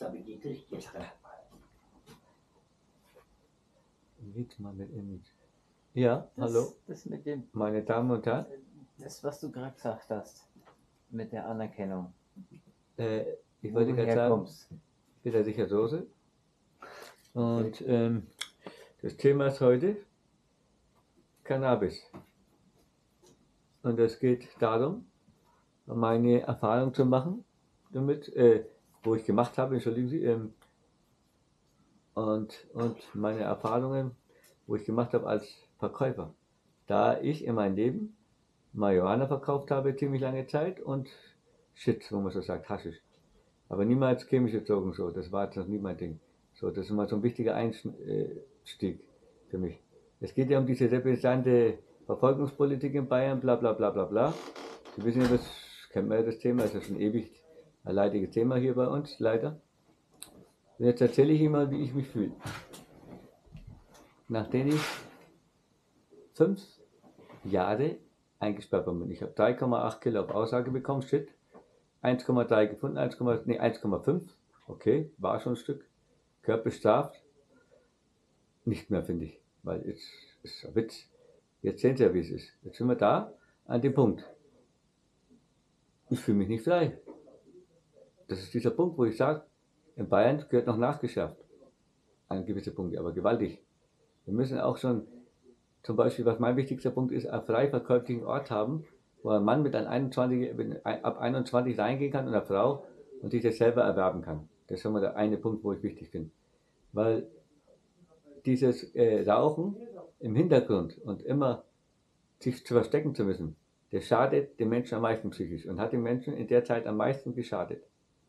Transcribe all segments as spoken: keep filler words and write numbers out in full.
habe ich gekriegt gestern. Red mal mit Image. Ja, Das, hallo, das mit dem, meine Damen und Herren. das, was du gerade gesagt hast, mit der Anerkennung. Äh, ich Wo wollte du gerade sagen, herkommst. ich bin der sicher Soße. Und ähm, das Thema ist heute Cannabis. Und es geht darum, meine Erfahrung zu machen damit, äh, wo ich gemacht habe, entschuldigen Sie, ähm, und, und meine Erfahrungen, wo ich gemacht habe als Verkäufer. Da ich in meinem Leben Marihuana verkauft habe, ziemlich lange Zeit und Shit, wo man so sagt, Haschisch. Aber niemals chemische Drogen so, das war jetzt noch nie mein Ding. So, das ist mal so ein wichtiger Einstieg für mich. Es geht ja um diese repräsentante Verfolgungspolitik in Bayern, bla bla bla bla bla. Sie wissen ja, das kennt man ja das Thema, ist ja schon ewig ein leidiges Thema hier bei uns, leider. Und jetzt erzähle ich Ihnen mal, wie ich mich fühle. Nachdem ich fünf Jahre eingesperrt bin. Ich habe drei Komma acht Kilo auf Aussage bekommen, shit. eins Komma drei gefunden, eins, nee, eins Komma fünf. Okay, war schon ein Stück. Körper bestraft. Nicht mehr, finde ich. Weil jetzt ist ein Witz. Jetzt sehen Sie ja, wie es ist. Jetzt sind wir da an dem Punkt. Ich fühle mich nicht frei. Das ist dieser Punkt, wo ich sage, in Bayern gehört noch nachgeschärft. An gewisse Punkte, aber gewaltig. Wir müssen auch schon, zum Beispiel, was mein wichtigster Punkt ist, einen frei verkäuflichen Ort haben, wo ein Mann mit einem einundzwanzig, ab einundzwanzig reingehen kann und eine Frau und sich das selber erwerben kann. Das ist schon mal der eine Punkt, wo ich wichtig finde. Weil dieses äh, Rauchen im Hintergrund und immer sich zu verstecken zu müssen, das schadet dem Menschen am meisten psychisch und hat den Menschen in der Zeit am meisten geschadet.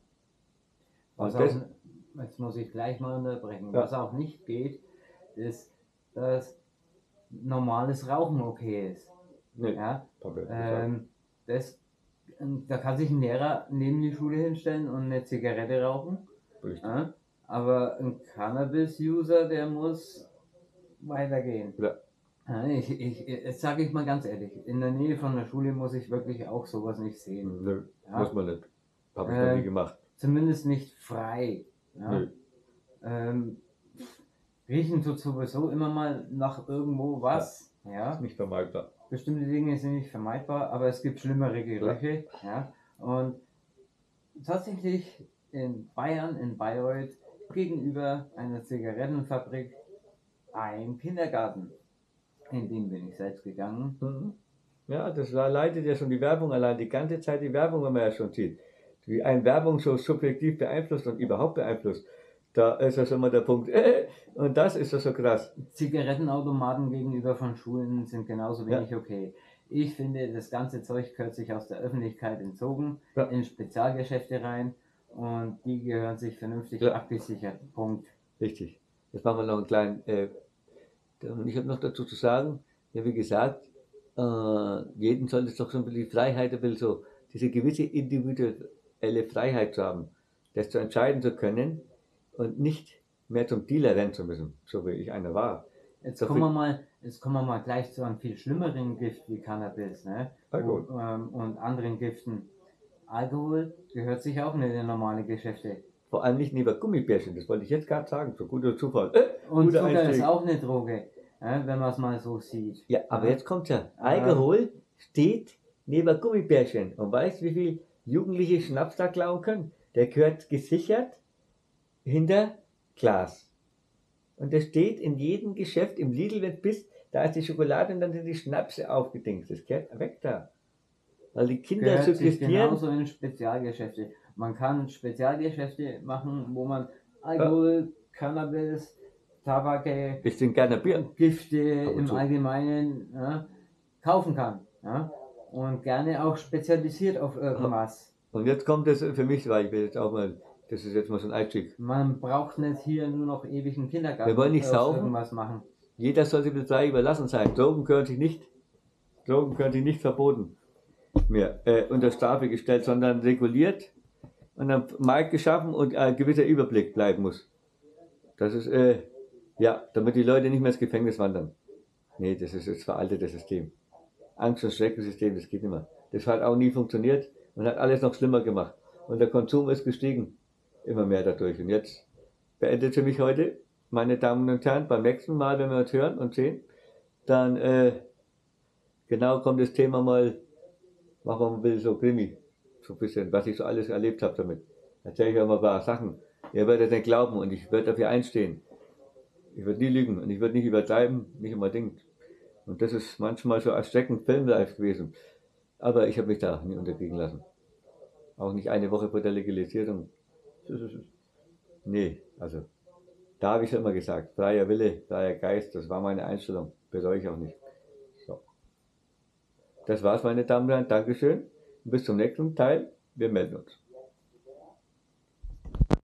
Was Und das, auch, jetzt muss ich gleich mal unterbrechen. Ja. Was auch nicht geht, ist, dass normales Rauchen okay ist. nee, Ja? Papa, Ähm, das, da kann sich ein Lehrer neben die Schule hinstellen und eine Zigarette rauchen. richtig. Ja? Aber ein Cannabis-User, der muss weitergehen. Ja. Ja, ich, ich, jetzt sage ich mal ganz ehrlich, in der Nähe von der Schule muss ich wirklich auch sowas nicht sehen. Nö, Ja? muss man nicht. Habe ich noch nie Ähm, gemacht. Zumindest nicht frei. Ja? Nö. Ähm, riechen tut sowieso immer mal nach irgendwo was. Ja? Ist nicht vermeidbar. Bestimmte Dinge sind nicht vermeidbar, aber es gibt schlimmere Gerüche. Ja? Und tatsächlich in Bayern, in Bayreuth, gegenüber einer Zigarettenfabrik, ein Kindergarten. In den bin ich selbst gegangen. Mhm. Ja, das war leidet ja schon die Werbung allein, die ganze Zeit die Werbung, wenn man ja schon sieht. Wie ein Werbung so subjektiv beeinflusst und überhaupt beeinflusst. Da ist ja schon mal der Punkt. Äh, und das ist ja so krass. Zigarettenautomaten gegenüber von Schulen sind genauso wenig okay. Ich finde, das ganze Zeug gehört sich aus der Öffentlichkeit entzogen, Ja. in Spezialgeschäfte rein und die gehören sich vernünftig Ja. abgesichert. Punkt. Richtig. Jetzt machen wir noch einen kleinen. Äh, und ich habe noch dazu zu sagen, ja, wie gesagt, äh, jeden sollte es doch so ein bisschen die Freiheit, ein bisschen so, diese gewisse individuelle Freiheit zu haben, das zu entscheiden zu können und nicht mehr zum Dealer rennen zu müssen, so wie ich einer war. Jetzt So kommen viel- wir mal, jetzt kommen wir mal gleich zu einem viel schlimmeren Gift wie Cannabis, ne? Alkohol. Wo, ähm, und anderen Giften. Alkohol gehört sich auch nicht in normale Geschäfte. Vor allem nicht neben Gummibärchen, das wollte ich jetzt gerade sagen, so guter Zufall. Äh, Und guter Zucker ist Einstieg. auch eine Droge, ja, wenn man es mal so sieht. Ja, aber Ja. jetzt kommt ja, Alkohol steht neben Gummibärchen und weißt wie viel Jugendliche Schnaps da klauen können? Der gehört gesichert hinter Glas. Und das steht in jedem Geschäft, im Lidl, wenn du bist, da ist die Schokolade und dann sind die Schnapse aufgedingst. Das gehört weg da. Weil die Kinder Gehört sich suggestieren. genauso in Spezialgeschäfte. Man kann Spezialgeschäfte machen, wo man Alkohol, Cannabis, Tabake, Ich trinke gerne Bier. Gifte Ab und im zu. Allgemeinen ja, kaufen kann. Ja? Und gerne auch spezialisiert auf irgendwas. Und jetzt kommt das für mich, weil ich will jetzt auch mal, das ist jetzt mal so ein Einstieg. Man braucht nicht hier nur noch ewig einen Kindergarten Wir wollen nicht aus saufen. irgendwas machen. Jeder soll sich mit frei überlassen sein. Drogen gehören sich nicht, Drogen gehören sich nicht verboten mehr äh, unter Strafe gestellt, sondern reguliert und am Markt geschaffen und ein gewisser Überblick bleiben muss. Das ist, äh, ja, damit die Leute nicht mehr ins Gefängnis wandern. Nee, das ist jetzt veraltetes System. Angst- und Schreckensystem, das geht nicht mehr. Das hat auch nie funktioniert und hat alles noch schlimmer gemacht. Und der Konsum ist gestiegen. immer mehr dadurch. Und jetzt beendet für mich heute, meine Damen und Herren, beim nächsten Mal, wenn wir uns hören und sehen, dann äh, genau kommt das Thema mal, machen wir mal so Krimi, so ein bisschen, was ich so alles erlebt habe damit. Erzähle ich euch mal ein paar Sachen. Ihr werdet nicht glauben und ich werde dafür einstehen. Ich würde nie lügen und ich würde nicht übertreiben, nicht unbedingt. Und das ist manchmal so erschreckend filmreif gewesen. Aber ich habe mich da nie unterkriegen lassen. Auch nicht eine Woche vor der Legalisierung. Nee, also da habe ich schon immer gesagt, freier Wille, freier Geist, das war meine Einstellung. Bereue ich auch nicht. So. Das war's, meine Damen und Herren. Dankeschön. Bis zum nächsten Teil. Wir melden uns.